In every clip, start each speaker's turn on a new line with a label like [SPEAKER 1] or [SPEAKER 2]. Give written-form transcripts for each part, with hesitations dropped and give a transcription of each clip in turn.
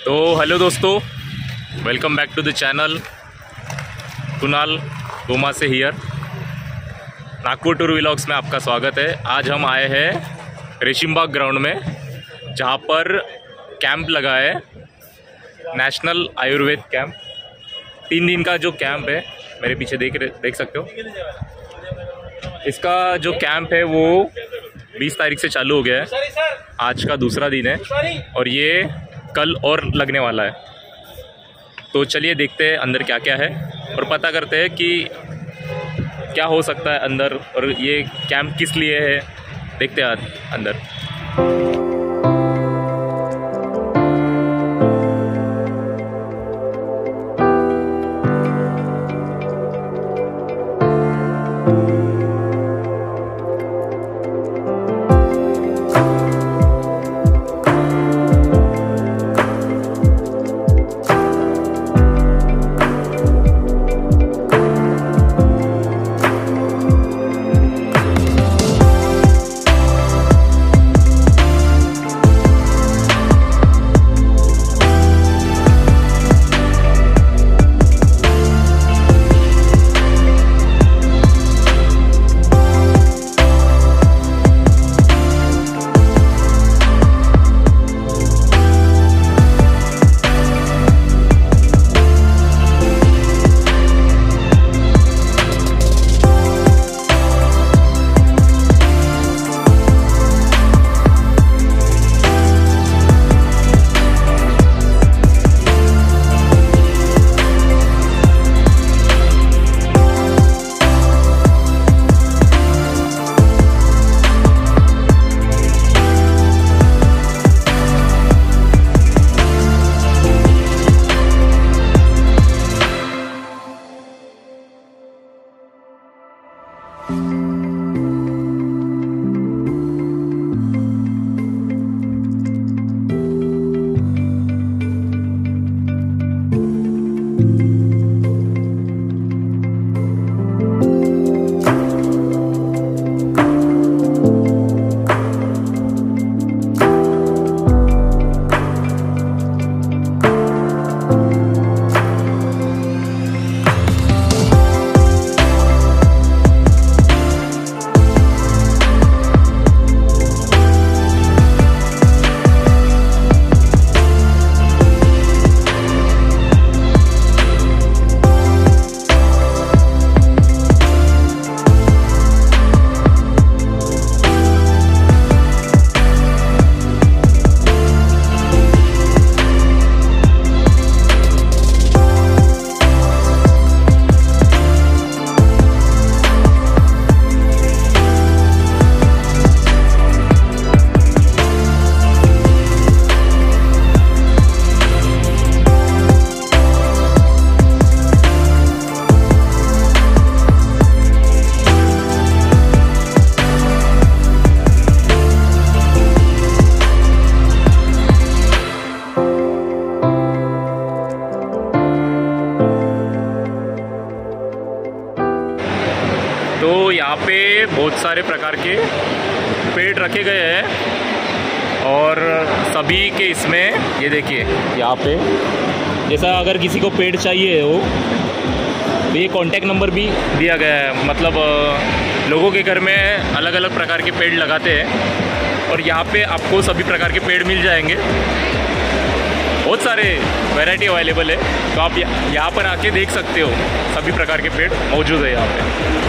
[SPEAKER 1] तो हेलो दोस्तों, welcome back to the channel. Kunal Goma से हियर। नागपुर टूर व्लॉग्स में आपका स्वागत है। आज हम आए हैं रेशिमबाग ग्राउंड में, जहाँ पर कैंप लगा है, नेशनल आयुर्वेद कैंप। 3 दिन का जो कैंप है, मेरे पीछे देख सकते हो। इसका जो कैंप है वो 20 तारीख से चालू हो गया है। आज का दूसरा दिन है और ये कल और लगने वाला है। तो चलिए देखते हैं अंदर क्या क्या है और पता करते हैं कि क्या हो सकता है अंदर और ये कैंप किस लिए है। देखते हैं अंदर। तो यहाँ पे बहुत सारे प्रकार के पेड़ रखे गए हैं और सभी के इसमें ये देखिए, यहाँ पे जैसा अगर किसी को पेड़ चाहिए हो तो ये कांटेक्ट नंबर भी दिया गया है। मतलब लोगों के घर में अलग अलग प्रकार के पेड़ लगाते हैं और यहाँ पे आपको सभी प्रकार के पेड़ मिल जाएंगे। बहुत सारे वैरायटी अवेलेबल है, तो आप यहाँ पर आके देख सकते हो। सभी प्रकार के पेड़ मौजूद है यहाँ पे।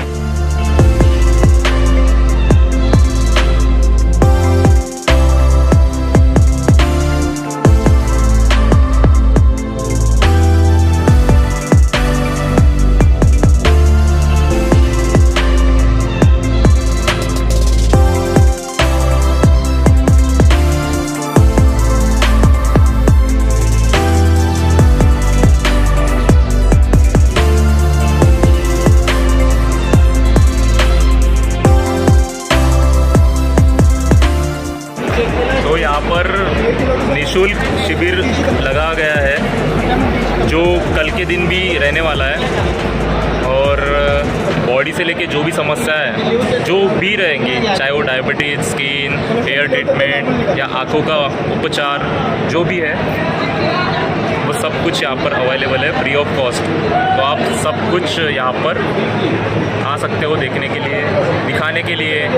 [SPEAKER 1] यहाँ पर निःशुल्क शिविर लगा गया है, जो कल के दिन भी रहने वाला है। और बॉडी से लेके जो भी समस्या है, जो भी रहेंगी, चाहे वो डायबिटीज, स्किन, हेयर ट्रीटमेंट या आँखों का उपचार, जो भी है वो सब कुछ यहाँ पर अवेलेबल है फ्री ऑफ कॉस्ट। तो आप सब कुछ यहाँ पर आ सकते हो देखने के लिए, दिखाने के लिए।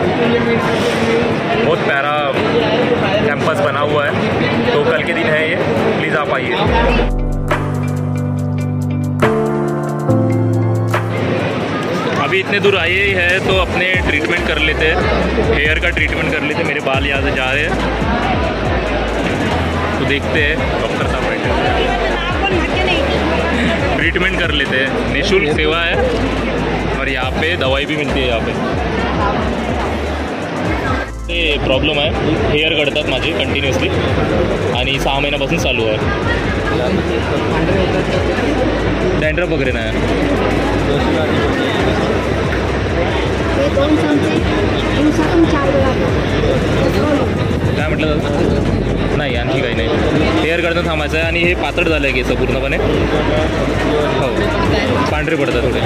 [SPEAKER 1] बहुत प्यारा कैंपस बना हुआ है। तो कल के दिन है ये, प्लीज़ आप आइए। अभी इतने दूर आए ही है तो अपने ट्रीटमेंट कर लेते हैं, हेयर का ट्रीटमेंट कर लेते हैं। मेरे बाल यहाँ से जा रहे हैं तो देखते हैं डॉक्टर साहब बैठे ट्रीटमेंट कर लेते हैं। निःशुल्क सेवा है और यहाँ पे दवाई भी मिलती है। यहाँ पे ये प्रॉब्लेम आहे, हेअर गळतात माझे कंटिन्युअसली आणि 6 महिन्यापासून चालू आहे। डॅन्ड्रफ वगैरे नाही। काय म्हटलं जातं? नाही, आणखी काही नाही। हेअर करणं थांबायचं आहे आणि हे पातळ झालं आहे केस पूर्णपणे। हो, पांढरे पडतात थोडे।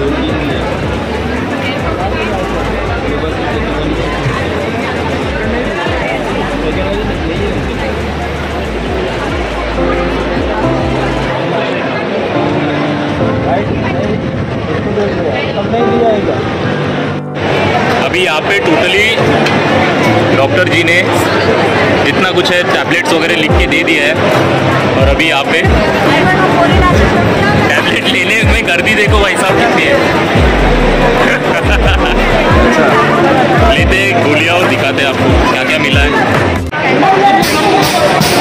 [SPEAKER 1] अभी यहाँ पे टोटली डॉक्टर जी ने इतना कुछ है, टैबलेट्स वगैरह लिख के दे दिया है। और अभी यहाँ पे टैबलेट लेने में गर्दी देखो भाई साहब कितनी है। लेते गोलियाँ और दिखाते हैं आपको क्या क्या मिला है।